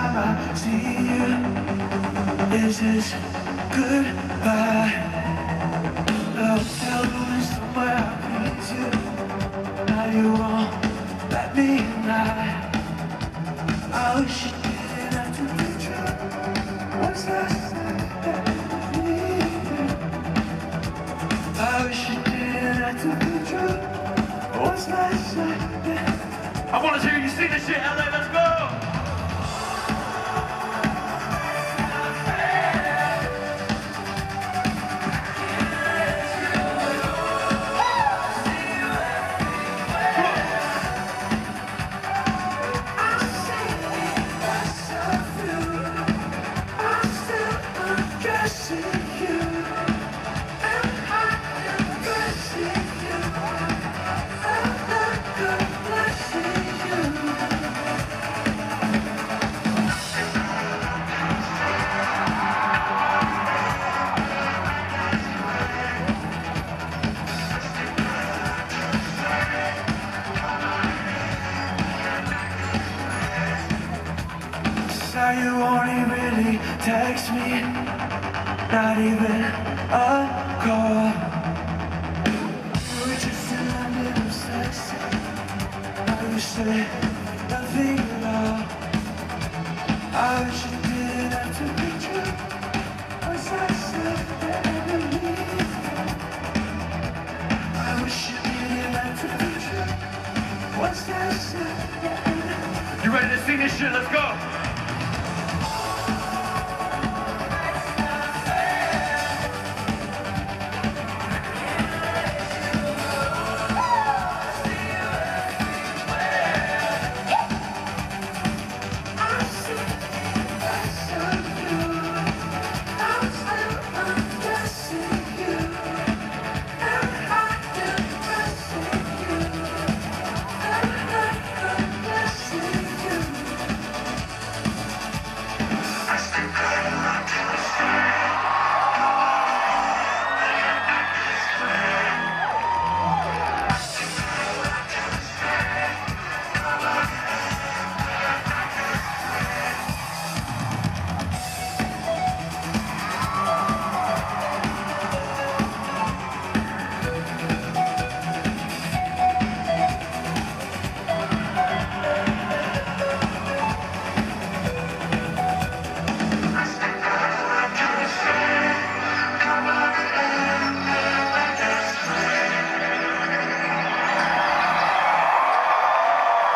time I see you is this goodbye. Love tells somewhere I please you. Now you won't let me lie. I wish you didn't have to be true. What's that that I need? I wish you didn't have to be true. What's that I want to hear you sing this shit, LA, let's go! Now you won't even really text me, not even a call. You were just in a little sexy. Now you say nothing at all. I wish you didn't have to be true. What's that stuff that I believe? I wish you didn't have to be true. What's that stuff that I believe? You ready to sing this shit? Let's go!